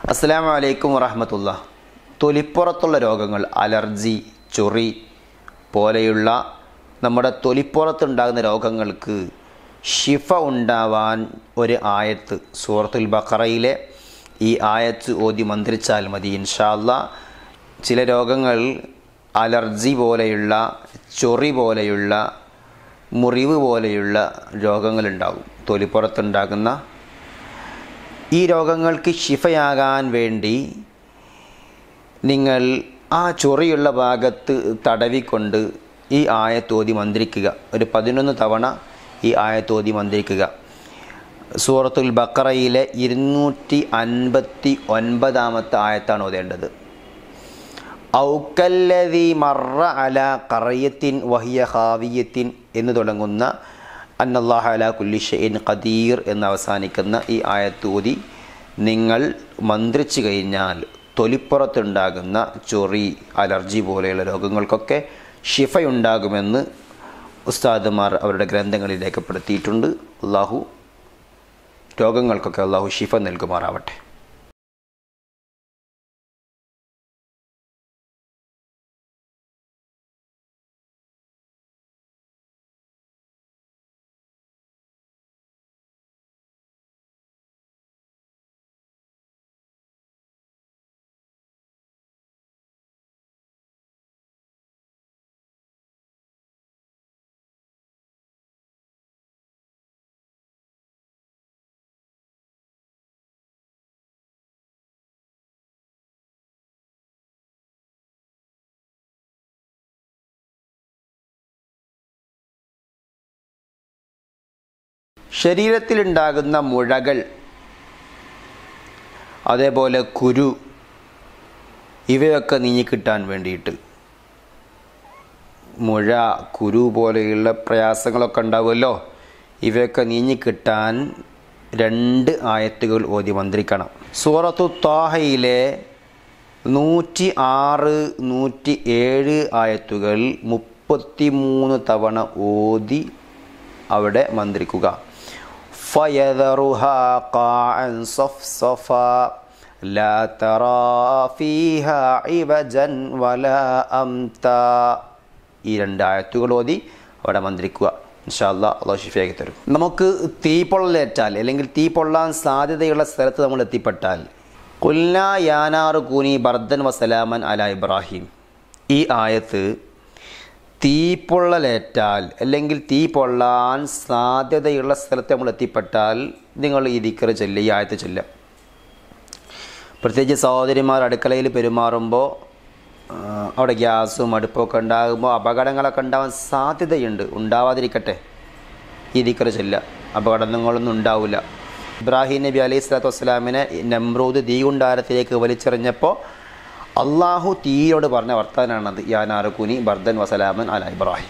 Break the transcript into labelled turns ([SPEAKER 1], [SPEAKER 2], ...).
[SPEAKER 1] അസ്സലാമു അലൈക്കും വറഹ്മത്തുള്ളാഹി. തൊലിപ്പുറത്തുള്ള രോഗങ്ങൾ, അലർജി, ചൊറി പോലെയുള്ള നമ്മുടെ തൊലിപ്പുറത്തുണ്ടാകുന്ന രോഗങ്ങൾക്ക് ഷിഫ ഉണ്ടാവാൻ ഒരു ആയത്ത് സൂറത്തുൽ ബഖറയിലെ ഈ ആയത്ത് ഓതി മന്ത്രിച്ചാൽ മതി. ഇൻഷാ അല്ലാഹ് ചില രോഗങ്ങൾ, അലർജി പോലെയുള്ള, ചൊറി പോലെയുള്ള, മുറിവ് പോലെയുള്ള രോഗങ്ങളുണ്ടാകും. തൊലിപ്പുറത്തുണ്ടാകുന്ന ഈ രോഗങ്ങൾക്ക് ശിഫയാകാൻ വേണ്ടി നിങ്ങൾ ആ ചൊറിയുള്ള ഭാഗത്ത് തടവിക്കൊണ്ട് ഈ ആയത്തോതി മന്ത്രിക്കുക. ഒരു 11 തവണ ഈ ആയത്തോതി മന്ത്രിക്കുക. സൂറത്തുൽ ബഖറയിലെ 259 ആയത്താണ് ഓതേണ്ടത്. ഔക്കല്ലദീ മർറ അലാ ഖറയത്തിൻ വഹിയ ഖാവിയത്തിൻ എന്ന് തുടങ്ങുന്ന അന്നല്ലാഹ അലാ കുല്ലി ഷൈഇൻ ഖദീർ എന്ന് അവസാനിക്കുന്ന ഈ ആയത്തോതി നിങ്ങൾ മന്ത്രിച്ചു കഴിഞ്ഞാൽ തൊലിപ്പുറത്തുണ്ടാകുന്ന ചൊറി, അലർജി പോലെയുള്ള രോഗങ്ങൾക്കൊക്കെ ഷിഫയുണ്ടാകുമെന്ന് ഉസ്താദുമാർ അവരുടെ ഗ്രന്ഥങ്ങളിൽ രേഖപ്പെടുത്തിയിട്ടുണ്ട്. അള്ളാഹു രോഗങ്ങൾക്കൊക്കെ അള്ളാഹു ഷിഫ നൽകുമാറാവട്ടെ. ശരീരത്തിലുണ്ടാകുന്ന മുഴകൾ, അതേപോലെ കുരു, ഇവയൊക്കെ നീങ്ങിക്കിട്ടാൻ വേണ്ടിയിട്ട്, മുഴ, കുരു പോലെയുള്ള പ്രയാസങ്ങളൊക്കെ ഉണ്ടാവുമല്ലോ, ഇവയൊക്കെ നീങ്ങിക്കിട്ടാൻ 2 ആയത്തുകൾ ഓതി മന്ത്രിക്കണം. സൂറത്തു ത്വാഹയിലെ 106, 107 ആയത്തുകൾ 33 തവണ ഓതി അവിടെ മന്ത്രിക്കുക. ഫയദറുഹാ ഖാഅൻ സഫ്സഫാ ലാ തറാ ഫീഹാ ഇവജൻ വലാ അംതാ. ഈ 2 ആയത്തുകൾ ഓതി അവിടെ മന്ത്രിക്കുക. ഇൻഷാ അല്ലാഹ് അല്ലാഹു ശിഫയാക്കി തരും. നമുക്ക് തീ പൊള്ളലേറ്റാൽ അല്ലെങ്കിൽ തീ പൊള്ളാൻ സാധ്യതയുള്ള സ്ഥലത്ത് നമ്മൾ എത്തിപ്പെട്ടാൽ ഖുൽനാ യാ നാറു കൂനി ബർദൻ വസലാമൻ അലാ ഇബ്രാഹിം, ഈ ആയത്ത് തീപ്പൊള്ളലേറ്റാൽ അല്ലെങ്കിൽ തീ പൊള്ളാൻ സാധ്യതയുള്ള സ്ഥലത്ത് നമ്മൾ എത്തിപ്പെട്ടാൽ നിങ്ങൾ ഈ ദിക്ർ ചൊല്ലുക, ഈ ആയത്ത് ചൊല്ലുക. പ്രത്യേകിച്ച് സഹോദരിമാർ അടുക്കളയിൽ പെരുമാറുമ്പോൾ അവിടെ ഗ്യാസും അടുപ്പൊക്കെ ഉണ്ടാകുമ്പോൾ അപകടങ്ങളൊക്കെ ഉണ്ടാവാൻ സാധ്യതയുണ്ട്. ഉണ്ടാവാതിരിക്കട്ടെ, ഈ ദിക്ർ ചൊല്ലുക, അപകടങ്ങളൊന്നും ഉണ്ടാവില്ല. ഇബ്രാഹിം നബി അലൈഹി സ്വലാത്തു വസ്സലാമിനെ നമ്രൂദ് തീകുണ്ടാരത്തിലേക്ക് വലിച്ചെറിഞ്ഞപ്പോൾ അള്ളാഹു തീയോട് പറഞ്ഞ വർത്താനാണത്. യാ നാറു കൂനി ബർദൻ വസലാമൻ അലാ ഇബ്രാഹിം.